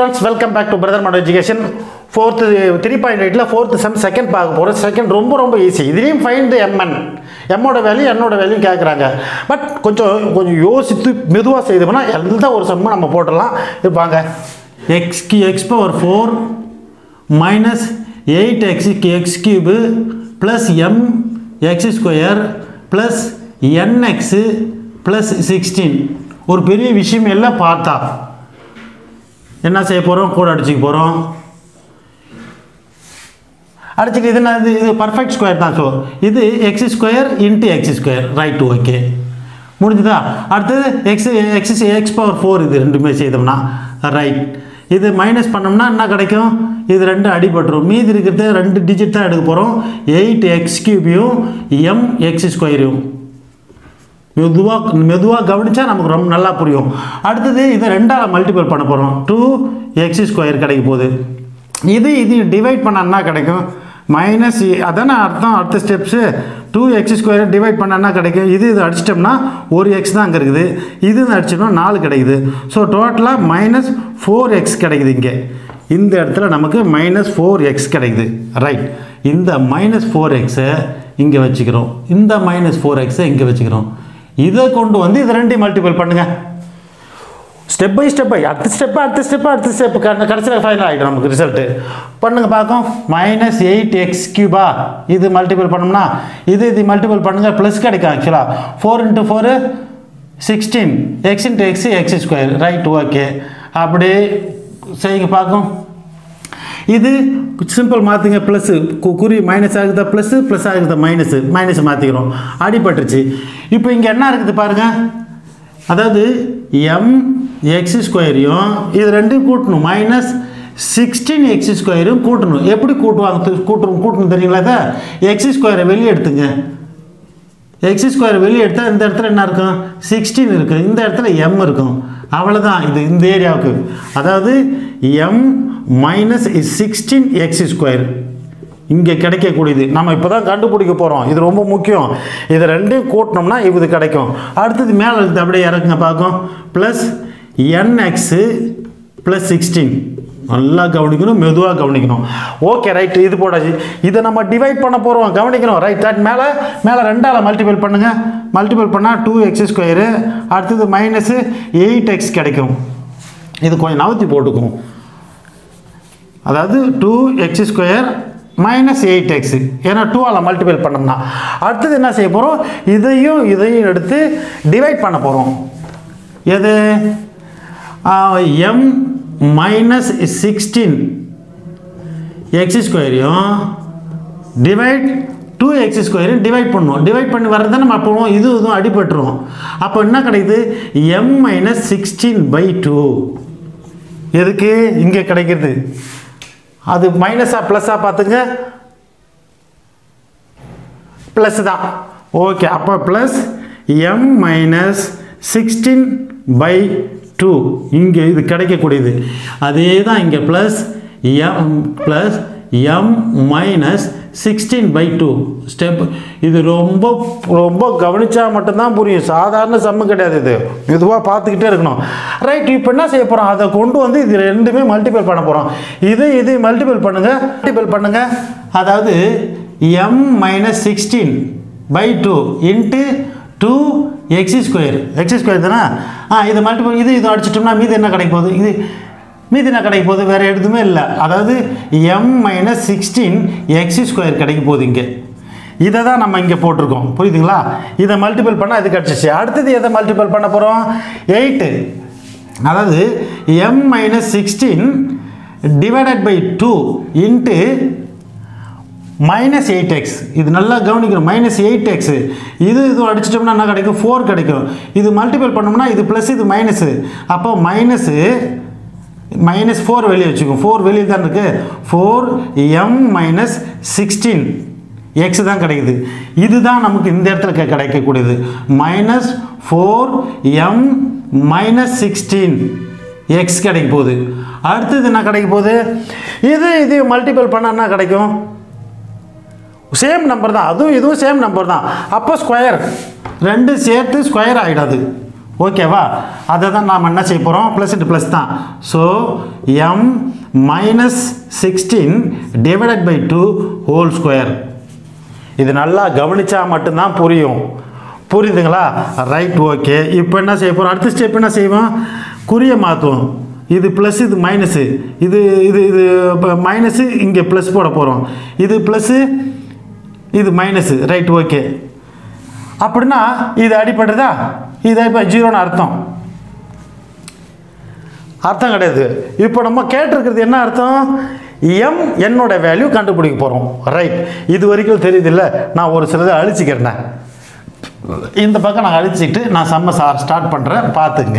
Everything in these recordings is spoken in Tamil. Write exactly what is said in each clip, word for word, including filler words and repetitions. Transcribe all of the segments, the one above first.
students, welcome back to Brother Model Education. Fourth three point eight la fourth sum second பார்க்க போறோம். Second ரொம்ப ரொம்ப ஈஸி. இதுலயும் find the mn. m ஓட வேல்யூ n ஓட வேல்யூ கேக்குறாங்க. பட் கொஞ்சம் கொஞ்சம் யோசித்து மெதுவா செய்தோம்னா எந்த ஒரு சம் நம்ம போடலாம். இது பாருங்க. x x power four minus eight x x cube plus m x square plus nx plus sixteen. ஒரு பெரிய விஷயம் எல்லாம் பார்த்தா என்ன செய்ய போறோம்? கோட் அடிச்சுக்க போறோம். அடிச்சிட்டு இது நான் இது பெர்ஃபெக்ட் ஸ்கொயர் தான். சோ இது x square into x square. Right, okay, முடிஞ்சதா? அடுத்து x x x power four இது ரெண்டுமே செய்தோம்னா ரைட். இது மைனஸ் பண்ணோம்னா என்ன கிடைக்கும்? இது ரெண்டு அடிபட்டுரும். மீதி இருக்கிறது ரெண்டு டிஜிட் தான் எடுக்க போறோம். eight x கியூபையும் m x ஸ்கொயரையும் மெதுவா மெதுவா கவனிச்சா நமக்கு ரொம்ப நல்லா புரியும். அடுத்து இதை ரெண்டால மல்டிபிள் பண்ண போறோம். two x ஸ்கொயர் கிடைக்க போகுது. இது இது டிவைட் பண்ணா என்ன கிடைக்கும்? மைனஸ் அதான அர்த்தம். அடுத்த steps two x square divide பண்ணா என்ன கிடைக்கும்? இது இது அடிச்சிட்டோம்னா ஒரு x தான் அங்க இருக்குது. இது அடிச்சோம்னா நாலு கிடைக்குது. ஸோ டோட்டலா மைனஸ் ஃபோர் எக்ஸ் கிடைக்குது. இங்கே இந்த இடத்துல நமக்கு மைனஸ் ஃபோர் எக்ஸ் கிடைக்குது. ரைட், இந்த மைனஸ் ஃபோர் எக்ஸை இங்கே வச்சுக்கிறோம். இந்த மைனஸ் ஃபோர் எக்ஸை இங்கே வச்சுக்கிறோம். இதை கொண்டு வந்து இது ரெண்டையும் மல்டிபிள் பண்ணுங்க. ஸ்டெப் பை ஸ்டெப் பை அடுத்த ஸ்டெப் அடுத்த ஸ்டெப் அடுத்த ஸ்டெப் கடைசியில் ஃபைனல் ஆகிடும் நமக்கு ரிசல்ட்டு. பண்ணுங்க பார்க்கும். மைனஸ் எயிட் எக்ஸ் கியூபா இது மல்டிபிள் பண்ணோம்னா இது இது மல்டிபிள் பண்ணுங்க, ப்ளஸ் கிடைக்கும். ஆக்சுவலாக four into four sixteen x into x x square. Right, okay, அப்படியே செய்யுங்க பார்க்கும். இது சிம்பிள் மாற்றுங்க. ப்ளஸ்ஸு குறி மைனஸ் ஆகுதா ப்ளஸ்ஸு, ப்ளஸ் ஆகுதா மைனஸு, மைனஸ் மாற்றிக்கிறோம். அடிபட்டுருச்சு. இப்போ இங்கே என்ன இருக்குது பாருங்கள். அதாவது எம் எக்ஸ் ஸ்கொயரையும் இது ரெண்டையும் கூட்டணும். மைனஸ் சிக்ஸ்டீன் எக்ஸ் ஸ்கொயரும் கூட்டணும். எப்படி கூட்டுவாங்க? கூட்டணும் கூட்டணும் தெரியுங்களா? இதை எக்ஸ் ஸ்கொயரை வெளியே எடுத்துங்க. எக்ஸ் ஸ்கொயர் வெளியே எடுத்தால் இந்த இடத்துல என்ன இருக்கும்? சிக்ஸ்டீன் இருக்குது. இந்த இடத்துல எம் இருக்கும். அவ்வளோதான். இது இந்த ஏரியாவுக்கு. அதாவது M minus sixteen x square இங்கே கிடைக்கக்கூடியது. நம்ம இப்போ தான் கண்டுபிடிக்க போகிறோம். இது ரொம்ப முக்கியம். இது ரெண்டையும் கூட்டினோம்னா இது கிடைக்கும். அடுத்தது மேலே இருக்குது, அப்படியே இறக்குங்க பார்க்கும். Plus N X plus sixteen. நல்லா கவனிக்கணும், மெதுவாக கவனிக்கணும். ஓகே, ரைட்டு, இது போடாச்சு. இதை நம்ம டிவைட் பண்ண போகிறோம், கவனிக்கணும். ரைட், அது மேலே மேலே ரெண்டால் மல்டிபிள் பண்ணுங்கள். மல்டிபிள் பண்ணால் டூ எக்ஸ் ஸ்கொயரு. அடுத்தது மைனஸு எயிட் எக்ஸ் கிடைக்கும். இது கொஞ்சம் நவுத்தி போட்டுக்கும். அதாவது two x square minus eight x, ஏன்னா டூவால் மல்டிபிள் பண்ணோம்னா. அடுத்தது என்ன செய்ய போகிறோம்? இதையும் இதையும் எடுத்து டிவைட் பண்ண போகிறோம். எது? எம் மைனஸ் சிக்ஸ்டீன் எக்ஸ் ஸ்கொயரையும் டிவைட் டூ எக்ஸ் ஸ்கொயரையும் டிவைட் பண்ணுவோம். டிவைட் பண்ணி வர்றதை நம்ம போவோம். இது இதுவும் அடிபட்டுரும். அப்போ என்ன கிடைக்குது? M minus sixteen by two. எதுக்கு இங்கே கிடைக்கிறது? அது மைனஸா ப்ளஸ்ஸா பார்த்துங்க. ப்ளஸ் தான். ஓகே, அப்போ plus M minus sixteen by two இங்கே இது கிடைக்கக்கூடியது. அதே தான் இங்கே plus M plus M minus sixteen by two step. இது ரொம்ப ரொம்ப கவனிச்சா மட்டும்தான் புரியும். சாதாரண சம்மு கிடையாது. இது மெதுவாக பார்த்துக்கிட்டே இருக்கணும். ரைட், இப்போ என்ன செய்ய போகிறோம்? அதை கொண்டு வந்து இது ரெண்டுமே மல்டிபிள் பண்ண போகிறோம். இது இது மல்டிபிள் பண்ணுங்க, மல்டிபிள் பண்ணுங்க. அதாவது M minus sixteen by two into two x square. X square தானே? ஆ, இது மல்டிபிள் இது இது அடிச்சிட்டோம்னா மீது என்ன கிடைக்க போகுது? இது மீதி என்ன கிடைக்க போகுது? வேறு எதுவுமே இல்லை. அதாவது M minus sixteen x square கிடைக்க போகுது. இங்கே இதை தான் நம்ம இங்கே போட்டிருக்கோம். புரியுதுங்களா? இதை மல்டிபிள் பண்ணால் இது கிடச்சிச்சு. அடுத்தது எதை மல்டிபிள் பண்ண போகிறோம்? எயிட்டு. அதாவது M minus sixteen divided by two into minus eight x. இது நல்லா கவனிக்கணும். Minus eight x. இது இது அடிச்சிட்டோம்னா என்ன கிடைக்கும்? ஃபோர் கிடைக்கும். இது மல்டிபிள் பண்ணோம்னா இது ப்ளஸ் இது மைனஸு. அப்போ மைனஸு மைனஸ் ஃபோர் வெளியே வச்சுக்கோங்க. ஃபோர் வெளியே தான் இருக்குது. Four M minus sixteen x தான் கிடைக்குது. இதுதான் நமக்கு இந்த இடத்துல கிடைக்கக்கூடியது. Minus four M minus sixteen x கிடைக்க போகுது. அடுத்தது என்ன கிடைக்க போகுது? இது இது மல்டிபிள் பண்ணால் என்ன கிடைக்கும்? சேம் நம்பர் தான். அதுவும் இதுவும் சேம் நம்பர் தான். அப்போ ஸ்கொயர் ரெண்டு சேர்த்து ஸ்கொயர் ஆகிடாது. ஓகேவா? அதை தான் நாம் என்ன செய்ய போகிறோம், ப்ளஸ் இன்ட்டு ப்ளஸ் தான். So M minus sixteen divided by two whole square. இது நல்லா கவனித்தா மட்டும்தான் புரியும். புரியுதுங்களா? Right, okay. இப்போ என்ன செய்ய போகிறோம், அடுத்த ஸ்டெப் என்ன செய்வோம், குறியை மாற்றுவோம். இது ப்ளஸ், இது மைனஸு, இது இது இது இப்போ மைனஸு, இங்கே ப்ளஸ் போட போகிறோம். இது ப்ளஸ்ஸு, இது மைனஸு. Right, okay. அப்படின்னா இது அடிப்படுறதா, இது இப்போ ஜீரோன்னு அர்த்தம் அர்த்தம் கிடையாது. இப்போ நம்ம கேட்டிருக்கிறது என்ன அர்த்தம், எம் என்னோட வேல்யூ கண்டுபிடிக்க போகிறோம். ரைட், இது வரைக்கும் தெரியுது இல்லை? நான் ஒரு சிலதை அழிச்சிக்கிறேன். இந்த பக்கம் நான் அழிச்சிட்டு நான் சம்ம சார் ஸ்டார்ட் பண்ணுறேன், பார்த்துங்க.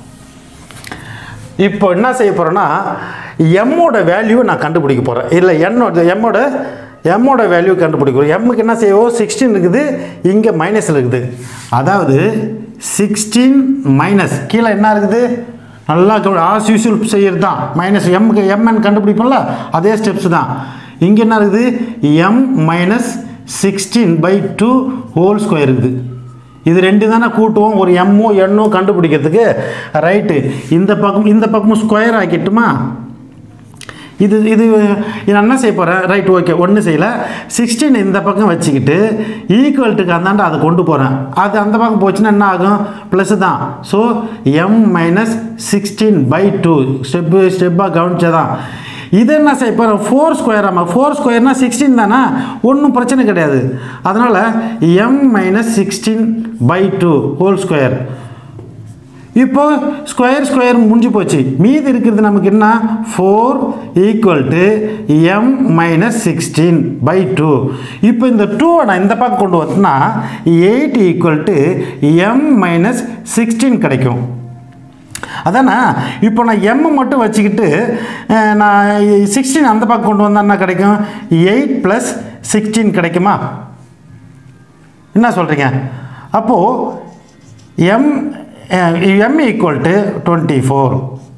இப்போ என்ன செய்ய போகிறேன்னா, எம்மோட வேல்யூ நான் கண்டுபிடிக்க போகிறேன். இல்லை, என்னோட எம்மோட எம்மோட வேல்யூ கண்டுபிடிக்கிறோம். எம்முக்கு என்ன செய்வோம், சிக்ஸ்டீன் இருக்குது, இங்கே மைனஸில் இருக்குது. அதாவது சிக்ஸ்டீன் மைனஸ் கீழே என்ன இருக்குது, நல்லா ஆஸ் யூஸ்வல் செய்கிறது தான். மைனஸ் எம்முக்கு எம்என் கண்டுபிடிப்போம்ல, அதே ஸ்டெப்ஸ் தான். இங்கே என்ன இருக்குது, M minus sixteen by two whole square இருக்குது. இது ரெண்டு தானே கூட்டுவோம், ஒரு எம்மோ எண்ணோ கண்டுபிடிக்கிறதுக்கு. ரைட்டு, இந்த பக்கம் இந்த பக்கமும் ஸ்கொயர் ஆக்கிட்டுமா, இது இது நான் என்ன செய்ய போகிறேன். Right, okay. ஒன்றும் செய்யலை. சிக்ஸ்டீன் இந்த பக்கம் வச்சுக்கிட்டு ஈக்குவல்ட்டுக்கு அந்தாண்ட அதை கொண்டு போகிறேன். அது அந்த பக்கம் போச்சுன்னா என்ன ஆகும், ப்ளஸ்ஸு தான். So M minus sixteen by two step ஸ்டெப்பாக கவனிச்சதான். இது என்ன செய்ய போகிறோம், ஃபோர் ஸ்கொயர். ஆமாம், ஃபோர் ஸ்கொயர்னால் சிக்ஸ்டீன் தானே, ஒன்றும் பிரச்சனை கிடையாது. அதனால் M minus sixteen by two whole square. இப்போ ஸ்கொயர் ஸ்கொயர் முடிஞ்சு போச்சு. மீதி இருக்கிறது நமக்கு என்ன, four equal to M minus sixteen by two. இப்போ இந்த டூவை நான் இந்த பக்கம் கொண்டு வந்தேன்னா eight equal to M minus sixteen கிடைக்கும். அதானே? இப்போ நான் எம் மட்டும் வச்சுக்கிட்டு நான் சிக்ஸ்டீன் அந்த பக்கம் கொண்டு வந்தால் என்ன கிடைக்கும், எயிட் ப்ளஸ் சிக்ஸ்டீன் கிடைக்குமா? என்ன சொல்கிறீங்க? அப்போது m m equal to twenty four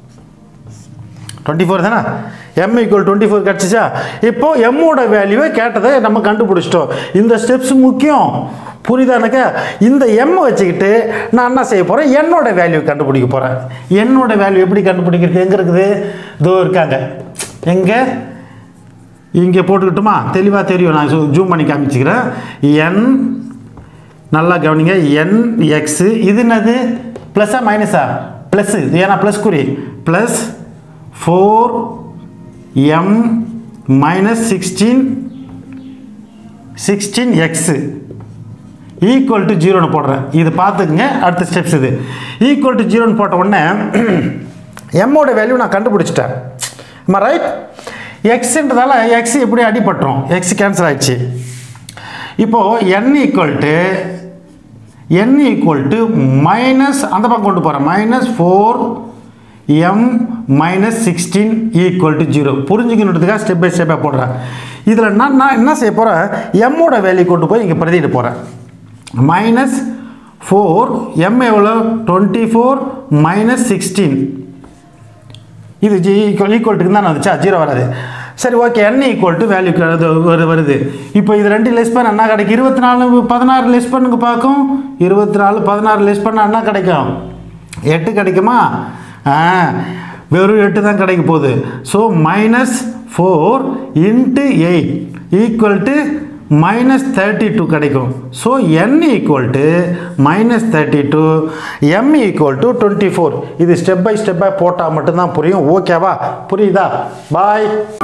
twenty four தானே, எம் ஈக்குவல் டுவெண்ட்டி ஃபோர் கிடச்சிச்சா? இப்போது எம்மோட வேல்யூவை கேட்டதை நம்ம கண்டுபிடிச்சிட்டோம். இந்த ஸ்டெப்ஸ் முக்கியம், புரியுதானுக்க? இந்த எம் வச்சுக்கிட்டு நான் என்ன செய்ய போகிறேன், என்னோட வேல்யூ கண்டுபிடிக்க போகிறேன். என்னோட வேல்யூ எப்படி கண்டுபிடிக்கிறது, எங்கே இருக்குது, இதோ இருக்காங்க. எங்கே, இங்கே போட்டுக்கிட்டுமா, தெளிவாக தெரியும். நான் ஜூம் பண்ணி காமிச்சிக்கிறேன். என், நல்லா கவனிங்க, என் எக்ஸு. இது என்னது, ப்ளஸ்ஸா மைனஸா, ப்ளஸ்ஸு, ஏன்னா ப்ளஸ் குறி. Plus four M minus sixteen sixteen x equal to ஜீரோன்னு போடுறேன். இது பார்த்துக்குங்க, அடுத்த ஸ்டெப்ஸ். இது ஈக்குவல் டு ஜீரோன்னு போட்ட உடனே எம்மோட வேல்யூ நான் கண்டுபிடிச்சிட்டேன். ஆமாம், ரைட். எக்ஸுன்றதால எக்ஸ் எப்படி அடிபட்டுரும், எக்ஸ் கேன்சல் ஆயிடுச்சு. இப்போது n equal to n equal to minus அந்த பக்கம் கொண்டு போகிறேன், minus four M minus sixteen equal to zero. புரிஞ்சுக்கணுன்றதுக்காக ஸ்டெப் பை ஸ்டெப்பாக போடுறேன். இதில் நான் நான் என்ன செய்ய போகிறேன், எம்மோட வேல்யூ கொண்டு போய் இங்கே பிரதிட்டு போகிறேன். மைனஸ் ஃபோர் எம் எவ்வளோ, டுவெண்ட்டி ஃபோர் மைனஸ் சிக்ஸ்டீன். இது ஜி ஈக்குவல் ஈக்குவல்ட்டுக்கு தான் வந்துச்சா, ஜீரோ வராது. சரி, okay. N equal to value வருது. இப்போ இது ரெண்டு லெஸ் பண்ண என்ன கிடைக்கும், இருபத்தி நாலு பதினாறு லெஸ் பண்ணுங்க பார்க்கும். இருபத்தி நாலு பதினாறு லெஸ் பண்ணால் என்ன கிடைக்கும், எட்டு கிடைக்குமா? ஆ, வெறும் எட்டு தான் கிடைக்க போகுது. So minus four into eight equal to minus thirty two கிடைக்கும். So n equal to minus thirty two, m equal to twenty four. இது ஸ்டெப் பை ஸ்டெப்பாக போட்டால் மட்டும்தான் புரியும். ஓகேவா? புரியுதா? பாய்.